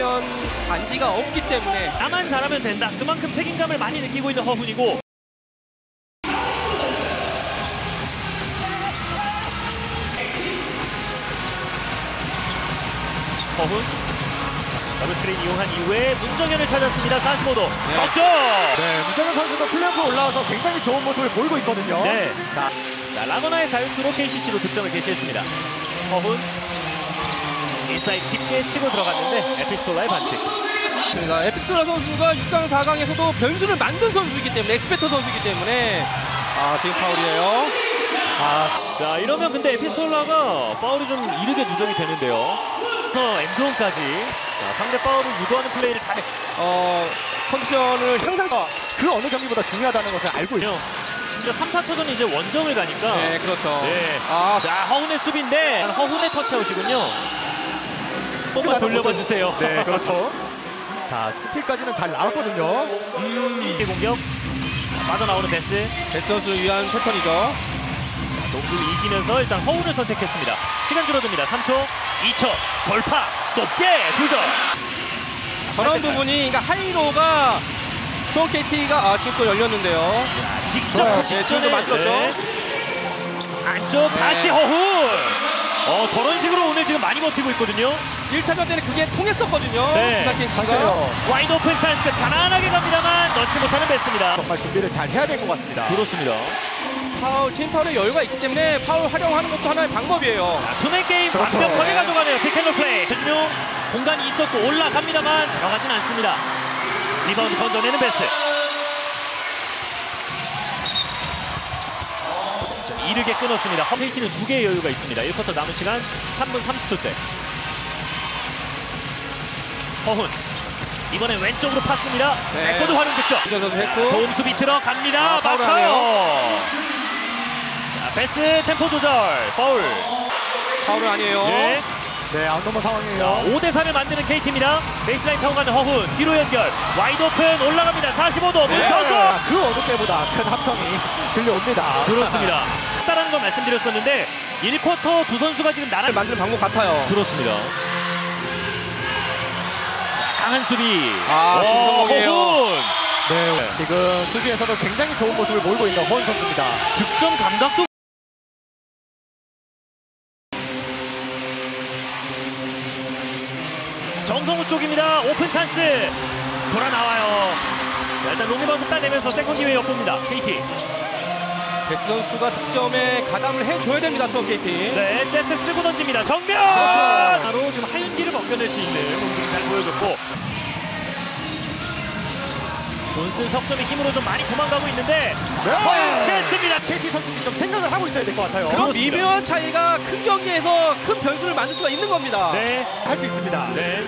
챔피언 반지가 없기 때문에 나만 잘하면 된다. 그만큼 책임감을 많이 느끼고 있는 허훈이고. 허훈 더블 스크린 이용한 이후에 문정현을 찾았습니다. 45도 네. 석점. 네, 문정현 선수도 플레이오프 올라와서 굉장히 좋은 모습을 보이고 있거든요. 네. 자, 라거나의 자유투로 KCC로 득점을 개시했습니다. 허훈 인사이드 깊게 치고 들어갔는데 에피스톨라의 반칙. 에피스톨라 선수가 6강, 4강에서도 변수를 만든 선수이기 때문에 엑스페터 선수이기 때문에 지금 파울이에요. 자, 이러면 근데 에피스톨라가 파울이 좀 이르게 누적이 되는데요. 엔드원까지 상대 파울을 유도하는 플레이를 잘해. 컨디션을 향상. 그 어느 경기보다 중요하다는 것을 알고 있죠. 심지어 3, 4차전은 이제 원정을 가니까. 네, 그렇죠. 네. 자, 허훈의 수비인데 허훈의 터치아웃이군요. 한번만 돌려봐 주세요. 네, 그렇죠. 자, 스틸까지는 잘 나왔거든요. 공격 빠져나오는 베스. 베스 선수를 위한 패턴이죠. 농구를 이기면서 일단 허훈을 선택했습니다. 시간 줄어듭니다. 3초, 2초, 돌파, 높게 2점. 저런 부분이 그러니까 하이로가 수원 KT가 지금 또 열렸는데요. 직접 지금도 만들었죠. 안쪽 다시 허훈. 저런 식으로 오늘 지금 많이 버티고 있거든요. 1차전 때는 그게 통했었거든요. 네. KT가. 와이드 오픈 찬스 가난하게 갑니다만 넣지 못하는 베스입니다. 정말 준비를 잘 해야 될 것 같습니다. 그렇습니다. 팀 파울에 여유가 있기 때문에 파울 활용하는 것도 하나의 방법이에요. 투맨 게임 그렇죠. 완벽하게 가져가네요. 픽앤롤 플레이. 전용 공간이 있었고 올라갑니다만 들어가진 않습니다. 리바운드 건져내는 베스. 이르게 끊었습니다. KT는 2개의 여유가 있습니다. 1쿼터 남은 시간 3분 30초 때. 허훈. 이번엔 왼쪽으로 팠습니다. 네. 백코드 활용 득점. 선수 했고. 도움수비 들어갑니다. 파울을 막아요. 자, 베스 템포 조절. 파울. 파울은 아니에요. 네. 네, 아웃넘버 상황이에요. 5대4를 만드는 KT입니다. 베이스라인 타고 가는 허훈. 뒤로 연결. 와이드 오픈 올라갑니다. 45도. 네. 문성도. 그 어느 때보다 큰 합성이 들려옵니다. 그렇습니다. 다른 걸 말씀드렸었는데 1쿼터 두 선수가 지금 나란히 만드는 방법 같아요. 그렇습니다. 자, 강한 수비. 신성록이에요. 허훈. 네, 지금 수비에서도 굉장히 좋은 모습을 보이고 있는 허훈 선수입니다. 득점 감각도 정성우 쪽입니다. 오픈 찬스 돌아 나와요. 일단 롱리바운드 따내면서 세컨 기회 엿봅니다. KT. 베스 선수가 득점에 가담을 해줘야 됩니다. 수원 KT. 네, 잽스 쓰고 던집니다. 정면! 그렇죠. 바로 지금 하윤기를 벗겨낼 수 있는 움직임 잘 보여줬고 존슨 석점의 힘으로 좀 많이 도망가고 있는데 허윤 찬스입니다. KT 선수들이 좀 생각을 하고 있어야 될 것 같아요. 그런 그렇습니다. 미묘한 차이가 큰 경기에서 큰 변수를 만들 수가 있는 겁니다. 네, 할 수 있습니다. 네.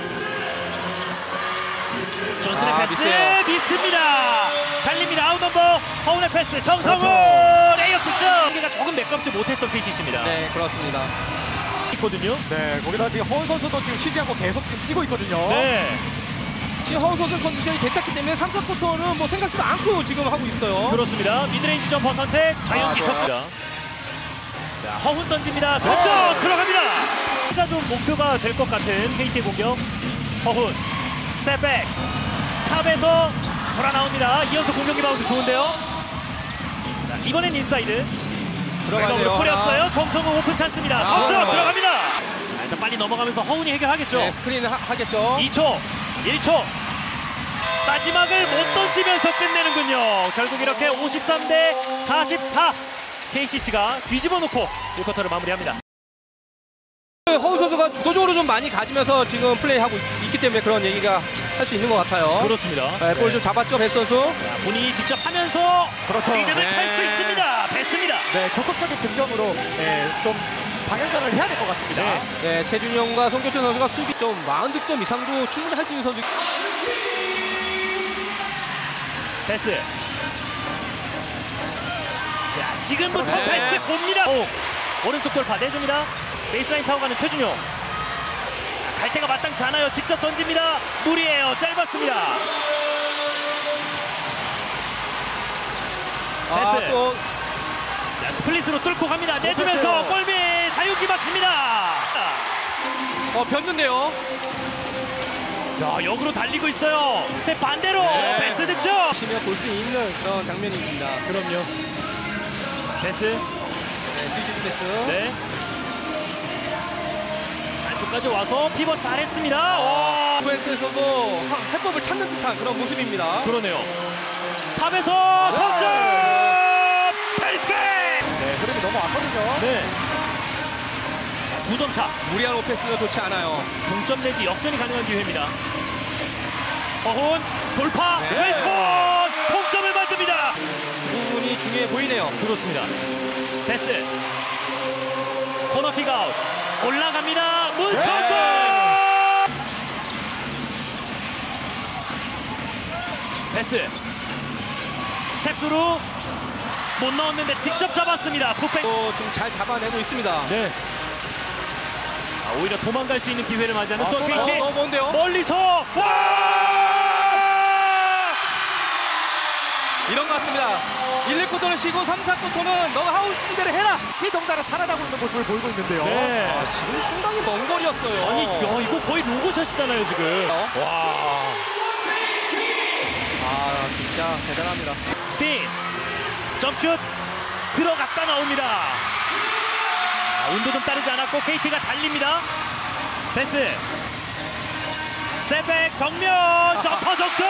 존슨의 패스 미스예요. 미스입니다. 달립니다. 아웃넘버 허훈의 패스 정성훈 그렇죠. 레이업 득점. 이게가 조금 매끄럽지 못했던 KCC입니다. 네, 그렇습니다. 있거든요. 네, 거기다 지금 허훈 선수도 지금 쉬지 않고 계속 지금 뛰고 있거든요. 네, 지금 허훈 선수 컨디션이 괜찮기 때문에 3, 4쿼터는 뭐 생각지도 않고 지금 하고 있어요. 그렇습니다. 미드레인지 점퍼 선택 자유기 좋아요. 쳤습니다. 자, 허훈 던집니다. 석점 들어갑니다. 가 좀 목표가 될 것 같은 KT의 공격. 허훈 스텝백 탑에서 돌아 나옵니다. 이어서 공격 리바운드 좋은데요. 자, 이번엔 인사이드 들어가네요. 뿌렸어요. 정성우 오픈 찬스입니다. 석점 들어갑니다. 자, 일단 빨리 넘어가면서 허훈이 해결하겠죠. 네, 스크린을 하겠죠. 2초 1초 마지막을 못 던지면서 끝내는군요. 결국 이렇게 53대 44 KCC가 뒤집어 놓고 1쿼터를 마무리합니다. 허훈 선수가 주도적으로 좀 많이 가지면서 지금 플레이하고 있기 때문에 그런 얘기가 할 수 있는 것 같아요. 그렇습니다. 네, 볼 좀 잡았죠, 베스 선수. 자, 본인이 직접 하면서 그렇죠. 리듬을 네. 탈 수 있습니다. 베스입니다. 네, 적극적인 득점으로 좀 방향전을 해야 될 것 같습니다. 네. 네, 최준영과 송교천 선수가 수비 좀 40득점 이상도 충분히 할 수 있는 선수. 베스. 자, 지금부터 네. 베스 봅니다. 오른쪽 돌파 내줍니다. 베이스라인 타고 가는 최준용. 갈 데가 마땅치 않아요. 직접 던집니다. 무리예요. 짧았습니다. 베스. 또 자, 스플릿으로 뚫고 갑니다. 내주면서 골밑 다육이 막힙니다. 변수인데요. 자, 역으로 달리고 있어요. 스텝 반대로 네. 패스 득점. 보시면 볼 수 있는 그런 장면입니다. 그럼요. 패스. 스위치 패스. 네. 안쪽까지 와서 피벗 잘했습니다. 와. 오펜스에서도 해법을 찾는 듯한 그런 모습입니다. 그러네요. 탑에서 석점! 페이스백! 네, 흐름이 넘어왔거든요. 네. 2점 차. 무리한 오펜스가 좋지 않아요. 동점 내지 역전이 가능한 기회입니다. 허훈 돌파 네. 왼손 동점을 만듭니다. 부분이 중요해 보이네요. 그렇습니다. 패스 코너킥 아웃 올라갑니다. 문성곤 네. 패스 스텝스루 못 넣었는데 직접 잡았습니다. 풋백 좀 잘 잡아내고 있습니다. 네. 오히려 도망갈 수 있는 기회를 맞이하는 수원 KT. 뭔데요? 멀리서 와! 이런 것 같습니다. 1, 2쿼터는 쉬고 3, 4쿼터는 너가 하고 싶은 대로 해라. 시동자를 살아나고 있는 모습을 보이고 있는데요. 네. 아, 지금 상당히 먼 거리였어요. 아니, 야, 이거 거의 로고샷이잖아요, 지금. 와. 아, 진짜 대단합니다. 스핀, 점슛 들어갔다 나옵니다. 운도 좀 따르지 않았고 KT가 달립니다. 패스, 스텝백 정면 점퍼 적중.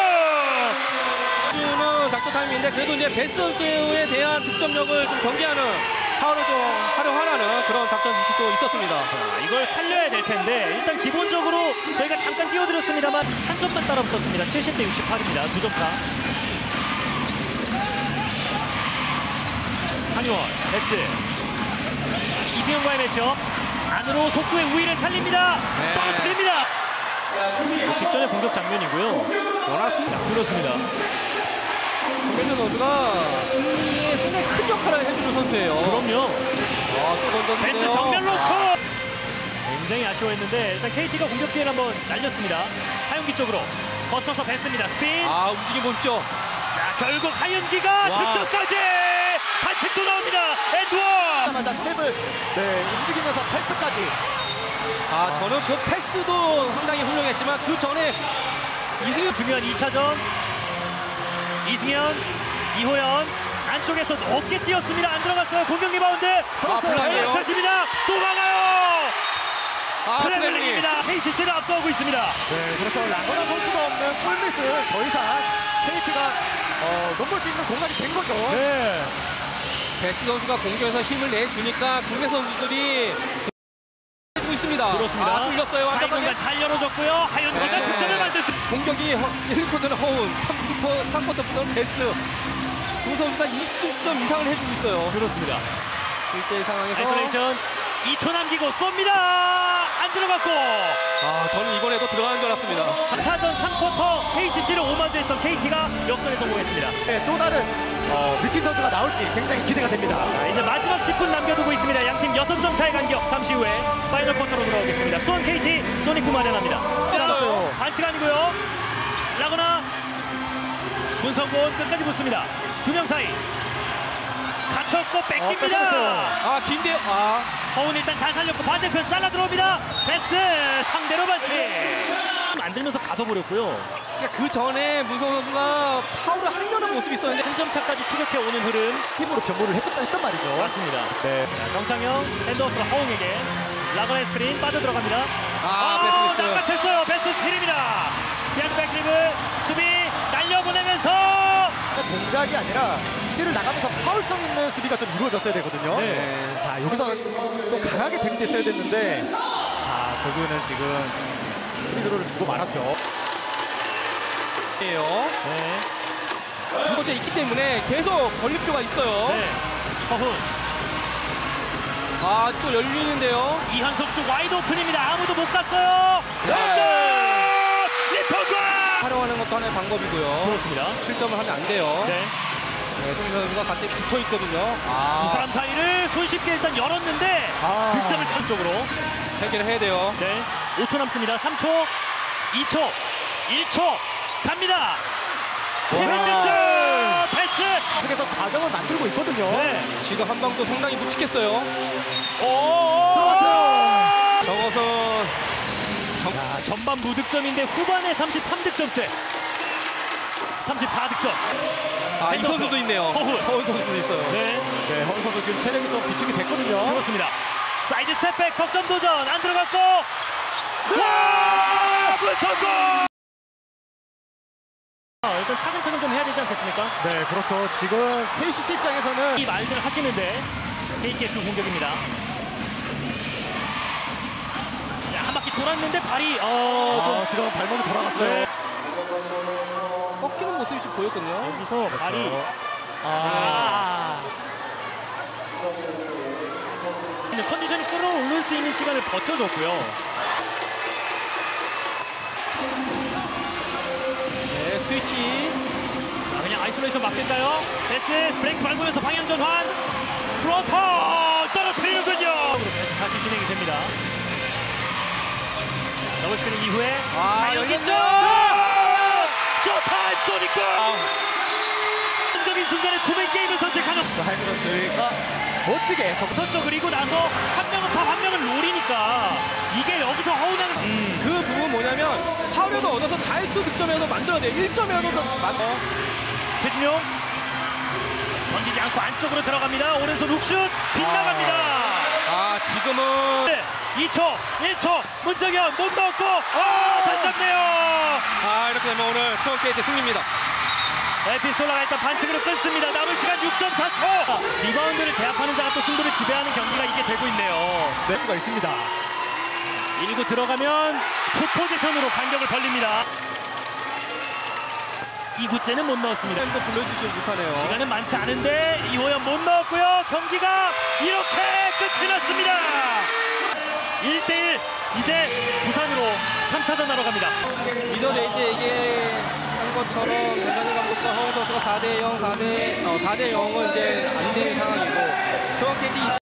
는 작전 타임인데 그래도 이제 베스 선수에 대한 득점력을 좀 경기하는 파울을 좀 활용하라는 그런 작전 지시도 있었습니다. 자, 이걸 살려야 될 텐데 일단 기본적으로 저희가 잠깐 띄워드렸습니다만 한 점만 따라붙었습니다. 70대 68입니다. 2점 차. 한의원 패스. 이승현과의 매치업. 안으로 속구의 우위를 살립니다. 네. 떨어뜨립니다. 직전의 공격 장면이고요. 워낙 그렇습니다. 김민준 선수가 승리에 상당히 큰 역할을 해주는 선수예요. 그럼요. 또 던졌는데요. 패스 정면 놓고 굉장히 아쉬워했는데 일단 KT가 공격 기회를 한번 날렸습니다. 하윤기 쪽으로 거쳐서 패스입니다. 스핀. 움직임 보십시오. 자, 결국 하윤기가 와. 득점까지 반칙도 나옵니다. 엔드원. 하자마자 스텝을 움직이면서 패스까지. 저는 그 패스도 상당히 훌륭했지만 그 전에 이승현 중요한 2차전. 이승현, 이호연 안쪽에서 어깨 띄었습니다. 안 들어갔어요. 공격 리바운드. 플라이예요. 쳤습니다. 또 막아요. 플레블리. 트래블링입니다. KCC를 앞서고 있습니다. 네, 그래서 라거나 선수가 없는 골밑을 더 이상 KT가 넘볼 수 있는 공간이 된 거죠. 네. 베스 선수가 공격에서 힘을 내주니까 국내 선수들이 해주고 있습니다. 그렇습니다. 뚫렸어요. 사이 완벽하게. 공간 잘 열어줬고요. 하윤기가 네. 득점을 만들 수. 공격이 1쿼터는 허운, 3쿼터부터는 베스. 두 선수가 20점 이상을 해주고 있어요. 그렇습니다. 1대1 상황에서 아이솔레이션 2초 남기고 쏩니다. 안 들어갔고. 저는 이번에도 들어가는 줄 알았습니다. 4차전 3쿼터 KCC를 오마주했던 KT가 역전에 성공했습니다. 네, 또 다른 미친 선수가 나올지 굉장히 기대가 됩니다. 자, 이제 마지막 10분 남겨두고 있습니다. 양팀 6점 차의 간격. 잠시 후에 파이널 쿼터로 돌아오겠습니다. 수원 KT 소니크 마련합니다. 끝났어요. 반칙 아니고요. 라거나 문성곤 끝까지 붙습니다. 두 명 사이 갇혔고 뺏깁니다. 긴데요. 허운 일단 잘 살렸고 반대편 잘라 들어옵니다. 패스 상대로 반칙. 만들면서 가둬버렸고요. 그러니까 그 전에 문성 선수가 파울을 하려는 모습이 있었는데 한 점 차까지 추격해 오는 흐름. 팀으로 변모를 했단 말이죠. 맞습니다. 네. 자, 정창영 핸드오프로 허웅에게 라거나의 스크린 빠져들어갑니다. 베스 미스. 낚아챘어요. 베스 스킬입니다. 양백리브 수비 날려보내면서 동작이 아니라 스틸을 나가면서 파울성 있는 수비가 좀 이루어졌어야 되거든요. 네. 자, 여기서 또 강하게 들이댔어야 됐는데 자, 결국에는 지금 프리드로를 주고 말았죠. 예요. 네. 두 번째 있기 때문에 계속 걸릴 필요가 있어요. 네. 허훈 또 열리는데요. 이현석 쪽 와이드 오픈입니다. 아무도 못 갔어요. 네. 리턴과 활용하는 것도 하나의 방법이고요. 그렇습니다. 실점을 하면 안 돼요. 네. 송민 선수가 같이 붙어 있거든요. 두 사람 사이를 손쉽게 일단 열었는데 득점을 딴 쪽으로. 해결을 해야 돼요. 네. 5초 남습니다. 3초, 2초, 1초 갑니다. 팀인 득점 패스. 계속해서 과정을 만들고 있거든요. 네. 지금 한 방도 상당히 묵직했어요. 오. 들어갔어요. 저것은 전반 무득점인데 후반에 33득점째. 34득점. 이 선수도 있네요. 허훈 선수도 있어요. 네, 네, 허훈 선수 지금 체력이 좀 비축이 됐거든요. 그렇습니다. 사이드 스텝백 석점 도전 안 들어갔고. 와! 성공! 일단 차근차근 좀 해야 되지 않겠습니까? 네, 그렇죠. 지금 KCC 입장에서는 이 말들 하시는데 KT의 그 공격입니다. 자, 한 바퀴 돌았는데 발이 좀 지금 발목이 돌아갔어요. 네. 꺾이는 모습이 좀 보였거든요. 여기서 발이 컨디션이 끌어올릴 수 있는 시간을 버텨줬고요. 네, 스위치. 그냥 아이솔레이션 맞겠다요. 패스 브레이크 밟으면서 방향 전환. 프로터 떨어뜨리는군요. 다시 진행이 됩니다. 더블 스크린 이후에 열렸죠. 쇼타임 소니까. 적인 순간에 투맨 게임을 선택하는 하이브 선수가 멋지게 우선적 그리고 나서 한 명은 팝, 한 명은 롤이니까 이게 여기서 허운한 그 부분 뭐냐면 파울에서 얻어서 자유투 득점에서 만들어내요. 1점에서도 만들어. 최준용 던지지 않고 안쪽으로 들어갑니다. 오른손 훅슛 빗나갑니다. 지금은 2초 1초 문정현 못 넣었고 다시 잡네요. 이렇게 되면 오늘 수원 KT 승리입니다. 에피솔라가 일단 반칙으로 끊습니다. 남은 시간 6.4초. 리바운드를 제압하는 자가 또 승부를 지배하는 경기가 이제 되고 있네요. 낼 수가 있습니다. 1구 들어가면 투 포지션으로 간격을 벌립니다. 2구째는 못 넣었습니다. 또 불러주지 못하네요. 시간은 많지 않은데 이호연 못 넣었고요. 경기가 이렇게 끝이 났습니다. 1대1 이제 부산으로 3차전 하러 갑니다. 이전에 이제 얘기한 것처럼 김관일 감독과 허훈 선수가 4대0, 4대0은 이제 안 되는 상황이고 수원 KT